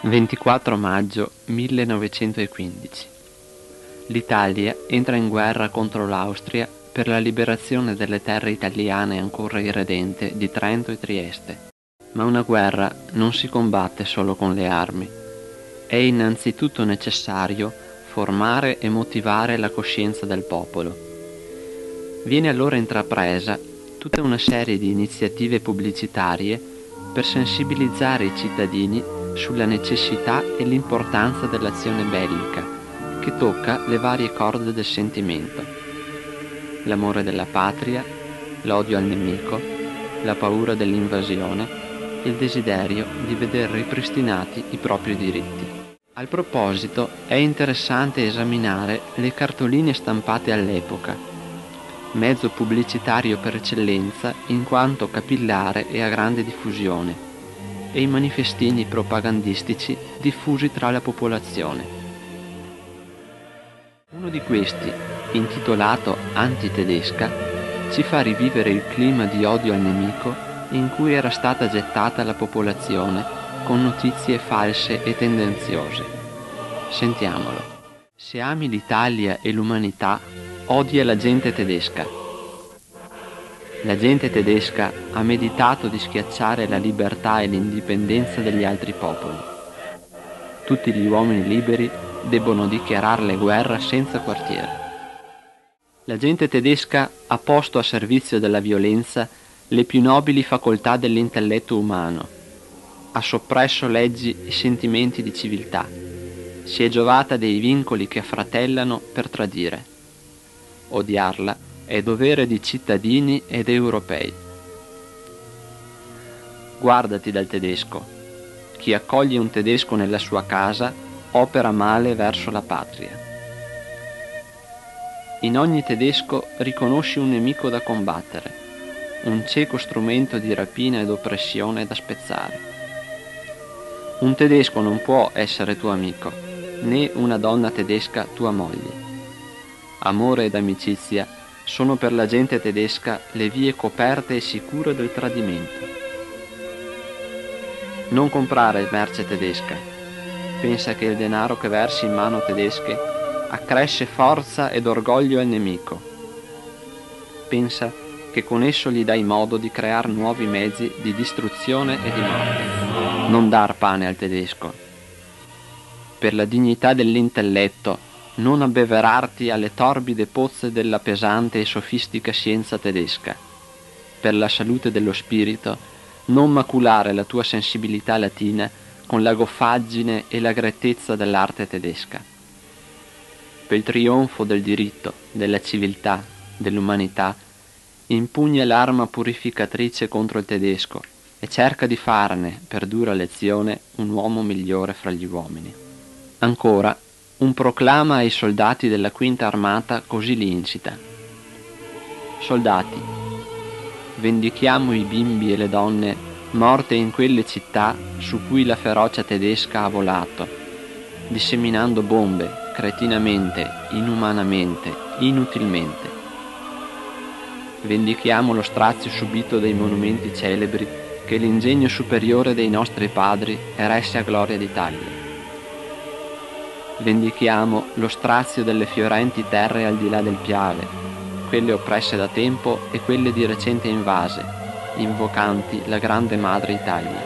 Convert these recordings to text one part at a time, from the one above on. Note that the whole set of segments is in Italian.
24 maggio 1915. L'Italia entra in guerra contro l'Austria per la liberazione delle terre italiane ancora irredente di Trento e Trieste. Ma una guerra non si combatte solo con le armi. È innanzitutto necessario formare e motivare la coscienza del popolo. Viene allora intrapresa tutta una serie di iniziative pubblicitarie per sensibilizzare i cittadini sulla necessità e l'importanza dell'azione bellica, che tocca le varie corde del sentimento: l'amore della patria, l'odio al nemico, la paura dell'invasione, il desiderio di veder ripristinati i propri diritti. Al proposito è interessante esaminare le cartoline stampate all'epoca, mezzo pubblicitario per eccellenza in quanto capillare e a grande diffusione, e i manifestini propagandistici diffusi tra la popolazione. Uno di questi, intitolato Antitedesca, ci fa rivivere il clima di odio al nemico in cui era stata gettata la popolazione con notizie false e tendenziose. Sentiamolo. Se ami l'Italia e l'umanità, odia la gente tedesca. La gente tedesca ha meditato di schiacciare la libertà e l'indipendenza degli altri popoli. Tutti gli uomini liberi debbono dichiararle guerra senza quartiere. La gente tedesca ha posto a servizio della violenza le più nobili facoltà dell'intelletto umano, ha soppresso leggi e sentimenti di civiltà, si è giovata dei vincoli che affratellano per tradire. Odiarla è dovere di cittadini ed europei. Guardati dal tedesco. Chi accoglie un tedesco nella sua casa opera male verso la patria. In ogni tedesco riconosci un nemico da combattere, un cieco strumento di rapina ed oppressione da spezzare. Un tedesco non può essere tuo amico, né una donna tedesca tua moglie. Amore ed amicizia sono per la gente tedesca le vie coperte e sicure del tradimento. Non comprare merce tedesca. Pensa che il denaro che versi in mano tedesche accresce forza ed orgoglio al nemico. Pensa che con esso gli dai modo di creare nuovi mezzi di distruzione e di morte. Non dar pane al tedesco. Per la dignità dell'intelletto, non abbeverarti alle torbide pozze della pesante e sofistica scienza tedesca. Per la salute dello spirito, non maculare la tua sensibilità latina con la goffaggine e la grettezza dell'arte tedesca. Per il trionfo del diritto, della civiltà, dell'umanità, impugna l'arma purificatrice contro il tedesco e cerca di farne, per dura lezione, un uomo migliore fra gli uomini. Ancora, un proclama ai soldati della Quinta Armata così li incita: soldati, vendichiamo i bimbi e le donne morte in quelle città su cui la ferocia tedesca ha volato, disseminando bombe cretinamente, inumanamente, inutilmente. Vendichiamo lo strazio subito dei monumenti celebri che l'ingegno superiore dei nostri padri eresse a gloria d'Italia. Vendichiamo lo strazio delle fiorenti terre al di là del Piave, quelle oppresse da tempo e quelle di recente invase, invocanti la grande madre Italia.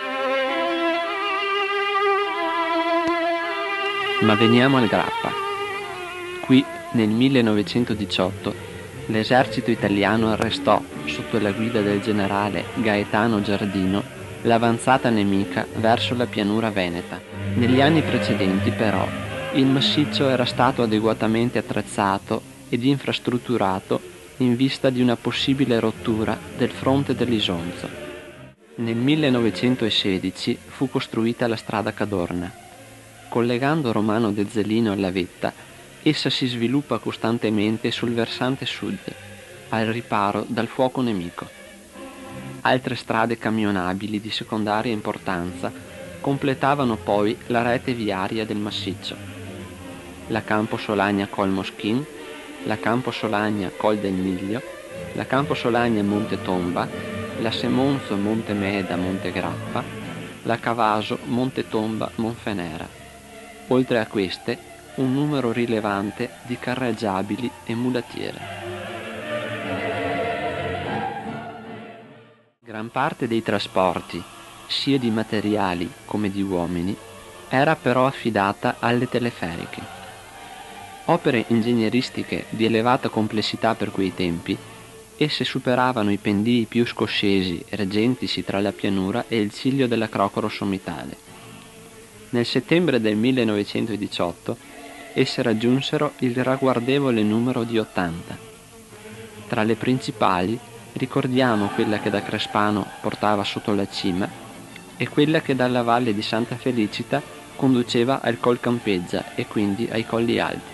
Ma veniamo al grappa. Qui, nel 1918, l'esercito italiano arrestò, sotto la guida del generale Gaetano Giardino, l'avanzata nemica verso la pianura veneta. Negli anni precedenti, però, il massiccio era stato adeguatamente attrezzato ed infrastrutturato in vista di una possibile rottura del fronte dell'Isonzo. Nel 1916 fu costruita la strada Cadorna. Collegando Romano Dezzelino alla vetta, essa si sviluppa costantemente sul versante sud, al riparo dal fuoco nemico. Altre strade camionabili di secondaria importanza completavano poi la rete viaria del massiccio: la Campo Solagna Col Moschin, la Campo Solagna Col del Miglio, la Campo Solagna Monte Tomba, la Semonzo Monte Meda Monte Grappa, la Cavaso, Montetomba, Monfenera. Oltre a queste, un numero rilevante di carreggiabili e mulattiere. Gran parte dei trasporti, sia di materiali come di uomini, era però affidata alle teleferiche. Opere ingegneristiche di elevata complessità per quei tempi, esse superavano i pendii più scoscesi reggentisi tra la pianura e il ciglio dell'Acrocoro sommitale. Nel settembre del 1918 esse raggiunsero il ragguardevole numero di 80. Tra le principali ricordiamo quella che da Crespano portava sotto la cima e quella che dalla valle di Santa Felicita conduceva al Col Campeggia e quindi ai Colli Alti.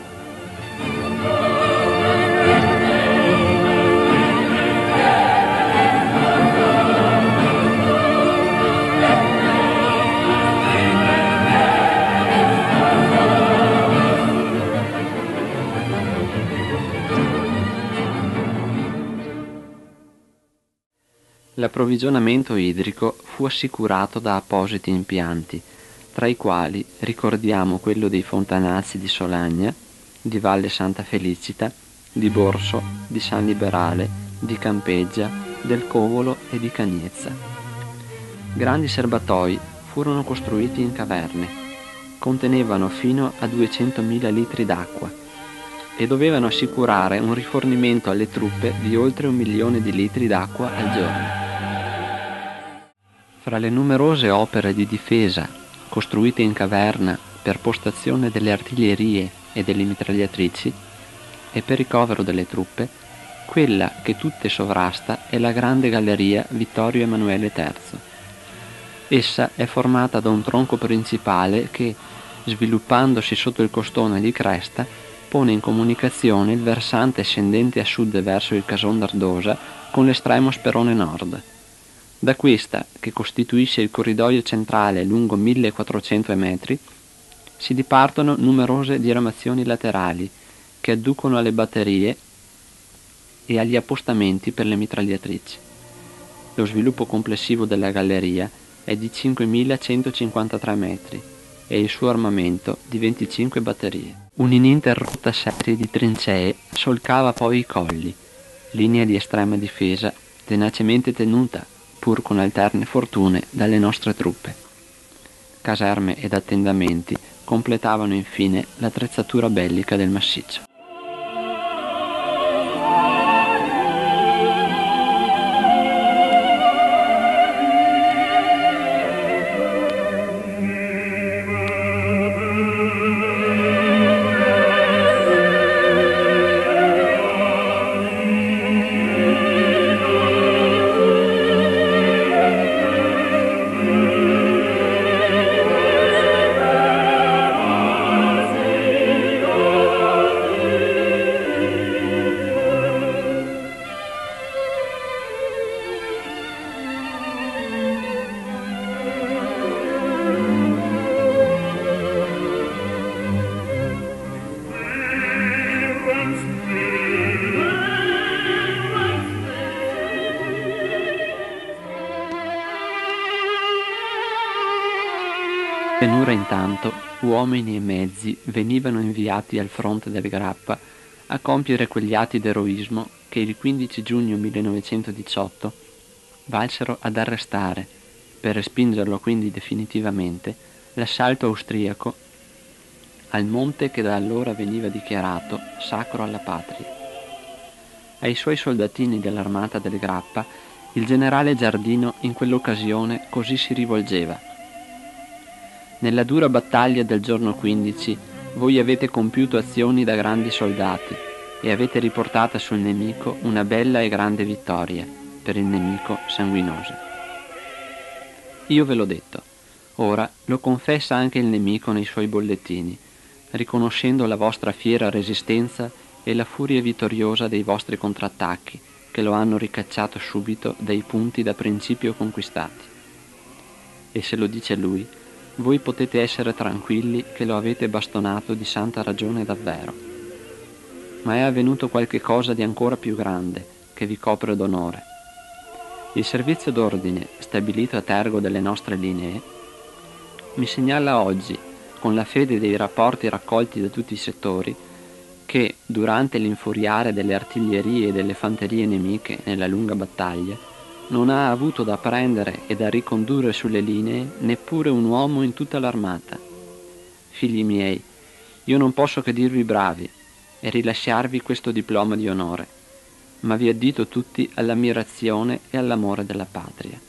L'approvvigionamento idrico fu assicurato da appositi impianti, tra i quali ricordiamo quello dei fontanazzi di Solagna, di Valle Santa Felicita, di Borso, di San Liberale, di Campeggia, del Covolo e di Cagnezza. Grandi serbatoi furono costruiti in caverne, contenevano fino a 200.000 litri d'acqua e dovevano assicurare un rifornimento alle truppe di oltre 1 milione di litri d'acqua al giorno. Fra le numerose opere di difesa costruite in caverna per postazione delle artiglierie e delle mitragliatrici e per ricovero delle truppe, quella che tutte sovrasta è la grande galleria Vittorio Emanuele III. Essa è formata da un tronco principale che, sviluppandosi sotto il costone di cresta, pone in comunicazione il versante scendente a sud verso il Cason d'Ardosa con l'estremo sperone nord. Da questa, che costituisce il corridoio centrale lungo 1400 metri, si dipartono numerose diramazioni laterali che adducono alle batterie e agli appostamenti per le mitragliatrici. Lo sviluppo complessivo della galleria è di 5153 metri e il suo armamento di 25 batterie. Un'ininterrotta serie di trincee solcava poi i colli, linea di estrema difesa tenacemente tenuta, pur con alterne fortune, dalle nostre truppe. Caserme ed attendamenti completavano infine l'attrezzatura bellica del massiccio. Pianura intanto, uomini e mezzi venivano inviati al fronte del Grappa a compiere quegli atti d'eroismo che il 15 giugno 1918 valsero ad arrestare, per respingerlo quindi definitivamente, l'assalto austriaco al monte che da allora veniva dichiarato sacro alla patria. Ai suoi soldatini dell'armata del Grappa il generale Giardino in quell'occasione così si rivolgeva: nella dura battaglia del giorno 15 voi avete compiuto azioni da grandi soldati e avete riportata sul nemico una bella e grande vittoria, per il nemico sanguinosa. Io ve l'ho detto, ora lo confessa anche il nemico nei suoi bollettini, riconoscendo la vostra fiera resistenza e la furia vittoriosa dei vostri contrattacchi che lo hanno ricacciato subito dai punti da principio conquistati. E se lo dice lui, voi potete essere tranquilli che lo avete bastonato di santa ragione davvero. Ma è avvenuto qualche cosa di ancora più grande che vi copre d'onore. Il servizio d'ordine, stabilito a tergo delle nostre linee, mi segnala oggi, con la fede dei rapporti raccolti da tutti i settori, che, durante l'infuriare delle artiglierie e delle fanterie nemiche nella lunga battaglia, non ha avuto da prendere e da ricondurre sulle linee neppure un uomo in tutta l'armata. Figli miei, io non posso che dirvi bravi e rilasciarvi questo diploma di onore, ma vi addito tutti all'ammirazione e all'amore della patria.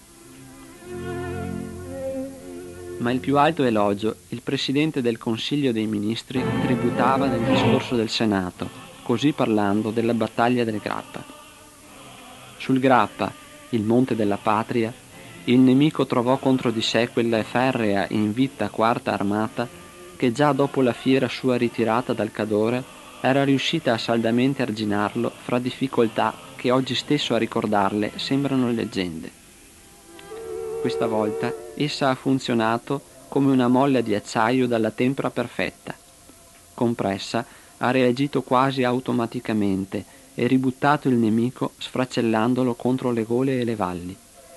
Ma il più alto elogio il Presidente del Consiglio dei Ministri tributava nel discorso del Senato, così parlando della battaglia del Grappa. Sul Grappa, il monte della patria, il nemico trovò contro di sé quella ferrea e invitta quarta armata che già dopo la fiera sua ritirata dal Cadore era riuscita a saldamente arginarlo fra difficoltà che oggi stesso a ricordarle sembrano leggende. Questa volta essa ha funzionato come una molla di acciaio dalla tempra perfetta. Compressa, ha reagito quasi automaticamente e ributtato il nemico sfracellandolo contro le gole e le valli.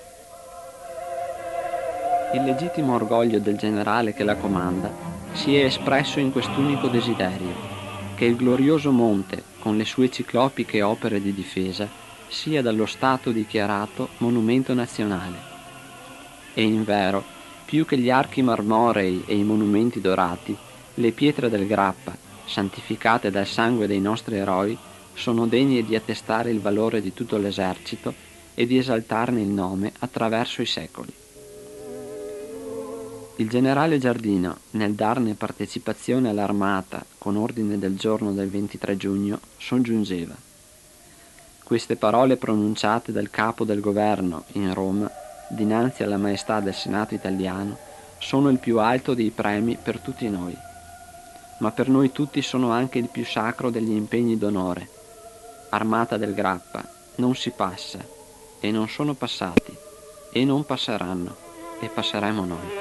Il legittimo orgoglio del generale che la comanda si è espresso in quest'unico desiderio, che il glorioso monte, con le sue ciclopiche opere di difesa, sia dallo Stato dichiarato monumento nazionale. E invero, più che gli archi marmorei e i monumenti dorati, le pietre del Grappa, santificate dal sangue dei nostri eroi, sono degne di attestare il valore di tutto l'esercito e di esaltarne il nome attraverso i secoli. Il generale Giardino, nel darne partecipazione all'armata con ordine del giorno del 23 giugno, soggiungeva: queste parole pronunciate dal capo del governo in Roma dinanzi alla maestà del Senato italiano sono il più alto dei premi per tutti noi, ma per noi tutti sono anche il più sacro degli impegni d'onore. Armata del Grappa, non si passa, e non sono passati, e non passeranno, e passeremo noi.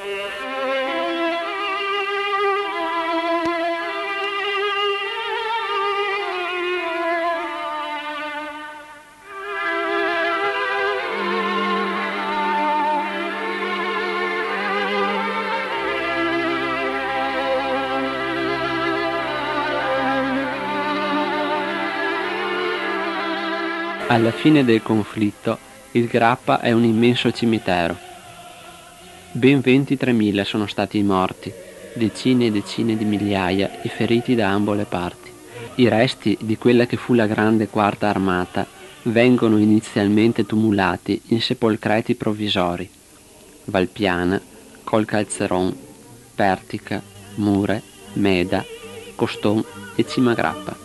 Alla fine del conflitto, il Grappa è un immenso cimitero. Ben 23.000 sono stati i morti, decine e decine di migliaia i feriti da ambo le parti. I resti di quella che fu la grande quarta armata vengono inizialmente tumulati in sepolcreti provvisori: Valpiana, Colcalzeron, Pertica, Mure, Meda, Coston e Cimagrappa.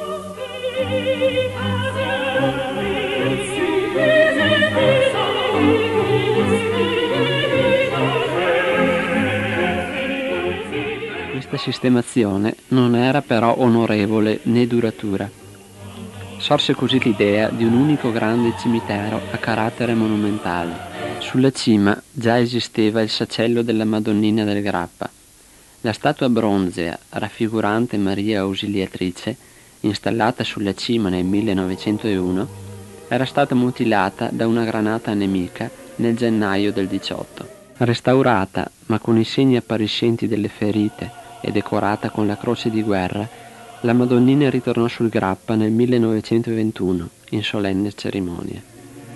Questa sistemazione non era però onorevole né duratura. Sorse così l'idea di un unico grande cimitero a carattere monumentale. Sulla cima già esisteva il sacello della Madonnina del Grappa. La statua bronzea raffigurante Maria Ausiliatrice, installata sulla cima nel 1901, era stata mutilata da una granata nemica nel gennaio del 18. Restaurata, ma con i segni appariscenti delle ferite e decorata con la croce di guerra, la Madonnina ritornò sul Grappa nel 1921 in solenne cerimonia.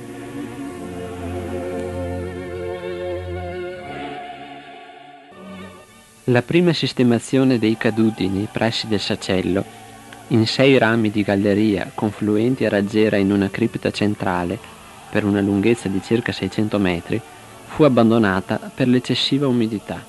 La prima sistemazione dei caduti nei pressi del sacello, in 6 rami di galleria confluenti a raggiera in una cripta centrale per una lunghezza di circa 600 metri, fu abbandonata per l'eccessiva umidità.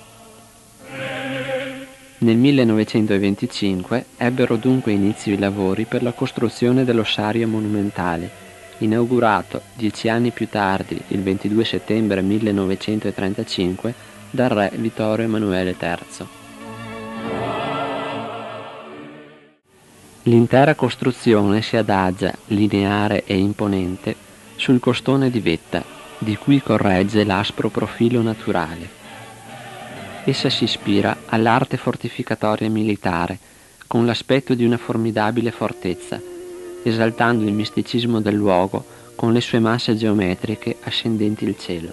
Nel 1925 ebbero dunque inizio i lavori per la costruzione dell'ossario monumentale, inaugurato 10 anni più tardi, il 22 settembre 1935, dal re Vittorio Emanuele III. L'intera costruzione si adagia, lineare e imponente, sul costone di vetta, di cui corregge l'aspro profilo naturale. Essa si ispira all'arte fortificatoria militare, con l'aspetto di una formidabile fortezza, esaltando il misticismo del luogo con le sue masse geometriche ascendenti il cielo.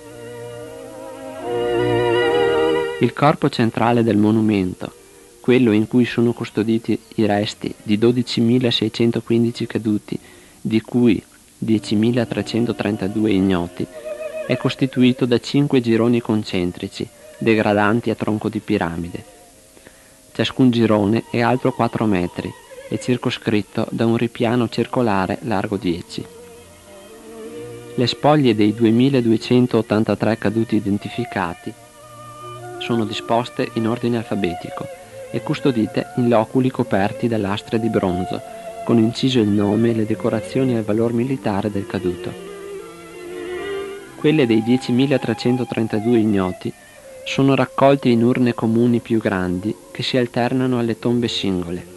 Il corpo centrale del monumento, quello in cui sono custoditi i resti di 12.615 caduti, di cui 10.332 ignoti, è costituito da 5 gironi concentrici, degradanti a tronco di piramide. Ciascun girone è alto 4 metri e circoscritto da un ripiano circolare largo 10. Le spoglie dei 2.283 caduti identificati sono disposte in ordine alfabetico e custodite in loculi coperti da lastre di bronzo, con inciso il nome e le decorazioni e il valor militare del caduto. Quelle dei 10.332 ignoti sono raccolti in urne comuni più grandi che si alternano alle tombe singole.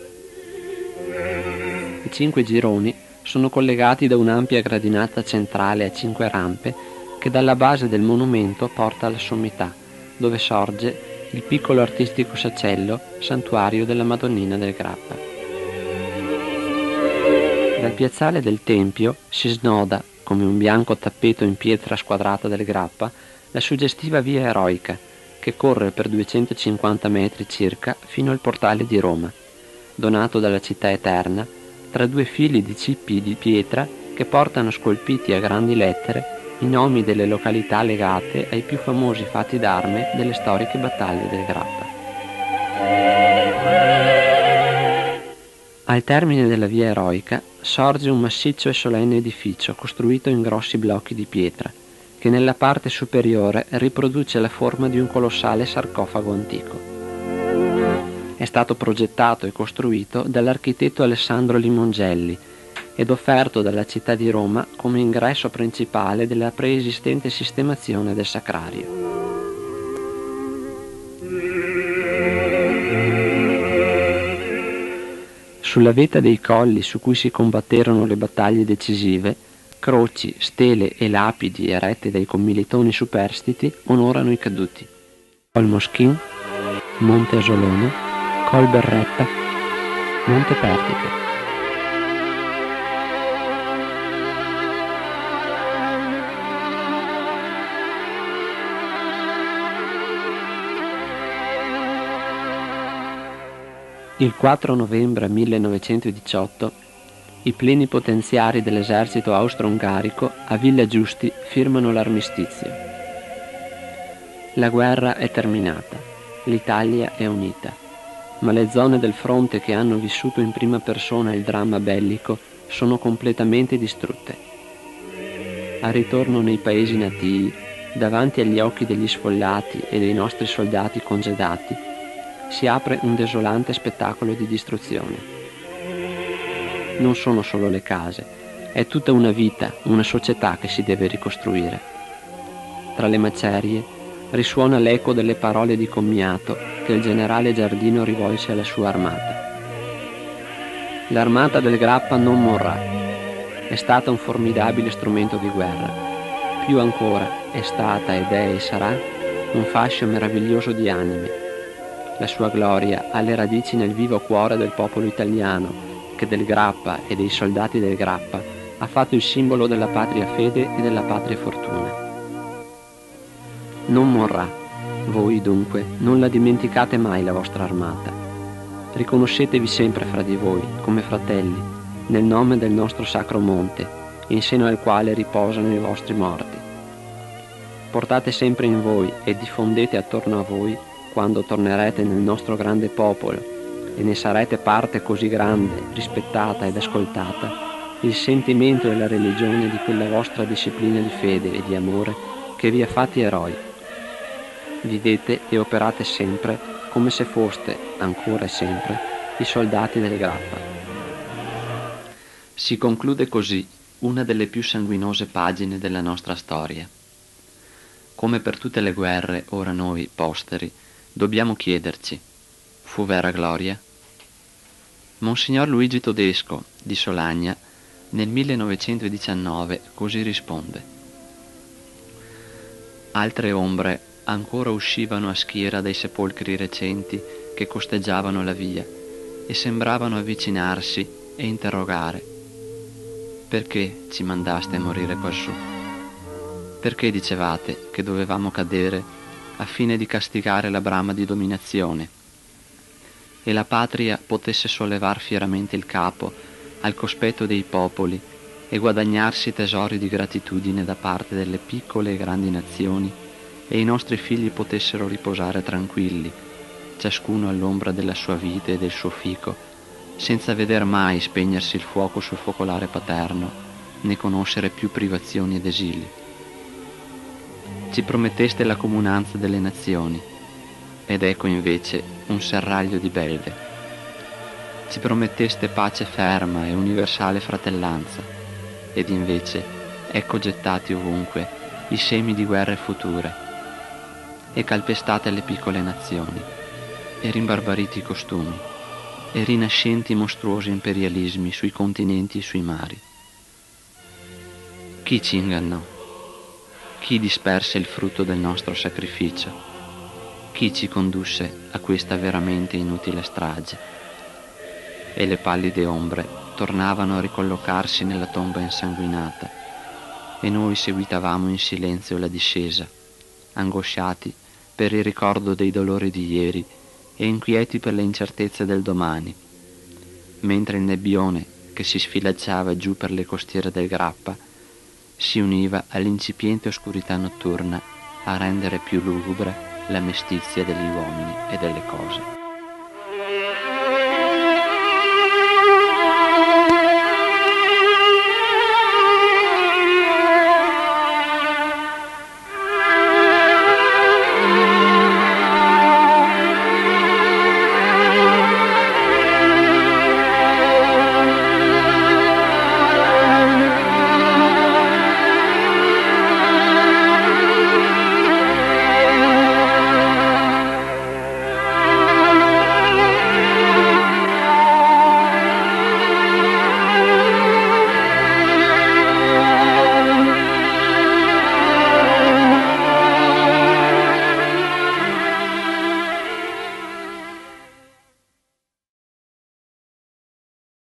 I 5 gironi sono collegati da un'ampia gradinata centrale a 5 rampe che dalla base del monumento porta alla sommità, dove sorge il piccolo artistico sacello, santuario della Madonnina del Grappa. Dal piazzale del Tempio si snoda, come un bianco tappeto in pietra squadrata del Grappa, la suggestiva via eroica, che corre per 250 metri circa fino al portale di Roma, donato dalla città eterna, tra 2 fili di cippi di pietra che portano scolpiti a grandi lettere i nomi delle località legate ai più famosi fatti d'arme delle storiche battaglie del Grappa. Al termine della via eroica sorge un massiccio e solenne edificio costruito in grossi blocchi di pietra, che nella parte superiore riproduce la forma di un colossale sarcofago antico. È stato progettato e costruito dall'architetto Alessandro Limongelli ed offerto dalla città di Roma come ingresso principale della preesistente sistemazione del sacrario. Sulla vetta dei colli su cui si combatterono le battaglie decisive, croci, stele e lapidi erette dai commilitoni superstiti onorano i caduti. Col Moschin, Monte Asolone, Col Berretta, Monte Pertiche. Il 4 novembre 1918 i plenipotenziari dell'esercito austro-ungarico a Villa Giusti firmano l'armistizio. La guerra è terminata, l'Italia è unita, ma le zone del fronte che hanno vissuto in prima persona il dramma bellico sono completamente distrutte. Al ritorno nei paesi natii, davanti agli occhi degli sfollati e dei nostri soldati congedati, si apre un desolante spettacolo di distruzione. Non sono solo le case, è tutta una vita, una società che si deve ricostruire. Tra le macerie risuona l'eco delle parole di commiato che il generale Giardino rivolse alla sua armata. L'armata del Grappa non morrà. È stata un formidabile strumento di guerra. Più ancora è stata ed è e sarà un fascio meraviglioso di anime. La sua gloria ha le radici nel vivo cuore del popolo italiano che del Grappa e dei soldati del Grappa ha fatto il simbolo della patria fede e della patria fortuna. Non morrà. Voi, dunque, non la dimenticate mai la vostra armata. Riconoscetevi sempre fra di voi, come fratelli, nel nome del nostro sacro monte, in seno al quale riposano i vostri morti. Portate sempre in voi e diffondete attorno a voi, quando tornerete nel nostro grande popolo, e ne sarete parte così grande, rispettata ed ascoltata, il sentimento e la religione di quella vostra disciplina di fede e di amore che vi ha fatti eroi. Vivete e operate sempre come se foste, ancora e sempre, i soldati del Grappa. Si conclude così una delle più sanguinose pagine della nostra storia. Come per tutte le guerre, ora noi, posteri, dobbiamo chiederci: fu vera gloria? Monsignor Luigi Todesco, di Solagna, nel 1919 così risponde: altre ombre ancora uscivano a schiera dai sepolcri recenti che costeggiavano la via e sembravano avvicinarsi e interrogare: Perché ci mandaste a morire quassù? Perché dicevate che dovevamo cadere a fine di castigare la brama di dominazione e la patria potesse sollevar fieramente il capo al cospetto dei popoli e guadagnarsi tesori di gratitudine da parte delle piccole e grandi nazioni, e i nostri figli potessero riposare tranquilli, ciascuno all'ombra della sua vite e del suo fico, senza veder mai spegnersi il fuoco sul focolare paterno, né conoscere più privazioni ed esili. Ci prometteste la comunanza delle nazioni, ed ecco invece un serraglio di belve. Ci prometteste pace ferma e universale fratellanza, ed invece ecco gettati ovunque i semi di guerre future, e calpestate le piccole nazioni, e rimbarbariti i costumi, e rinascenti mostruosi imperialismi sui continenti e sui mari. Chi ci ingannò? Chi disperse il frutto del nostro sacrificio? Chi ci condusse a questa veramente inutile strage? E le pallide ombre tornavano a ricollocarsi nella tomba insanguinata, e noi seguitavamo in silenzio la discesa, angosciati per il ricordo dei dolori di ieri e inquieti per le incertezze del domani, mentre il nebbione che si sfilacciava giù per le costiere del Grappa si univa all'incipiente oscurità notturna a rendere più lugubre la mestizia degli uomini e delle cose.